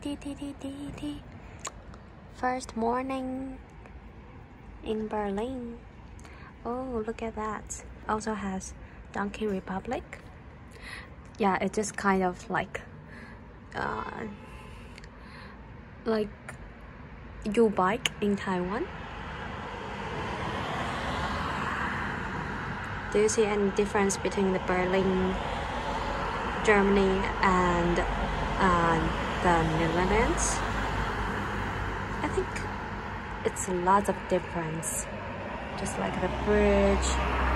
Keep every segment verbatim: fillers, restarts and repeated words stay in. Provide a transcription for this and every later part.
tea, tea, tea, tea, tea. First morning in Berlin. Oh, look at that. Also has Donkey Republic. Yeah, it's just kind of like uh, like U-Bike in Taiwan. Do you see any difference between the Berlin, Germany, and uh, the Netherlands? I think it's a lot of difference, just like the bridge.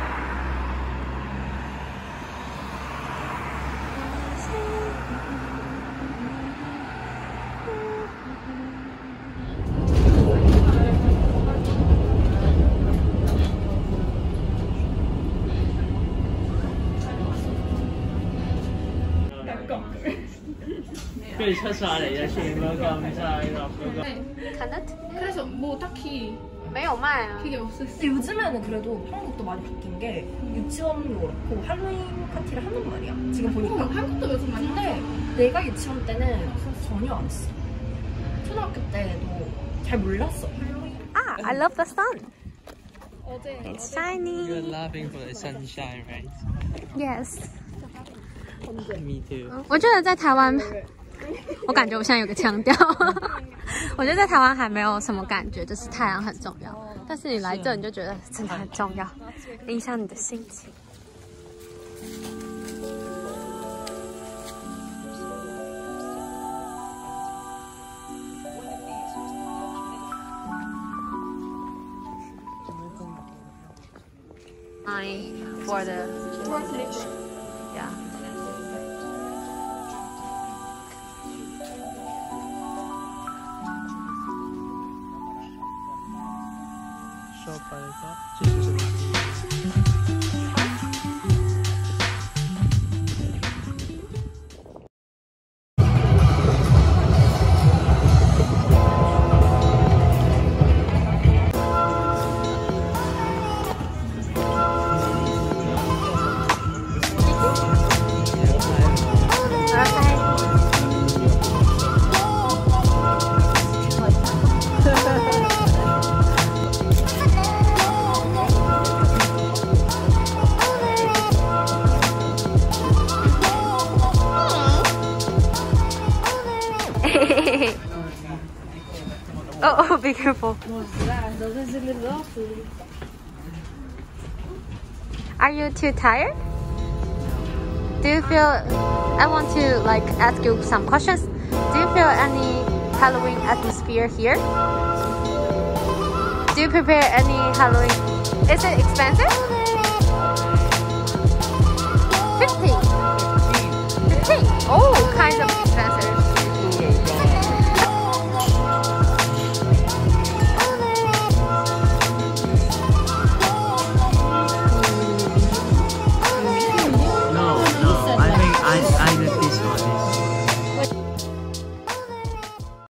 그래서 뭐 딱히 没有卖啊. 그게 없었어. 근데 요즘에는 그래도 한국도 많이 바뀐 게 유치원도 그렇고 할로윈 파티를 한단 말이야. 지금 보니까. 어, 한국도 요즘 많이 근데 내가 유치원 때는 전혀 안 했어. 초등학교 때도 잘 몰랐어. 할로윈. Ah, I love the sun. 어제 It's shiny. You're laughing for the sunshine, right? Yes. Me too. 我觉得在台湾，我感觉我现在有个腔调。我觉得在台湾还没有什么感觉，就是太阳很重要。但是你来这，你就觉得真的很重要，影响你的心情。I for the yeah. Shop by the top. 这是什么？ Oh, oh, be careful. Are you too tired? Do you feel... I want to like ask you some questions. Do you feel any Halloween atmosphere here? Do you prepare any Halloween? Is it expensive?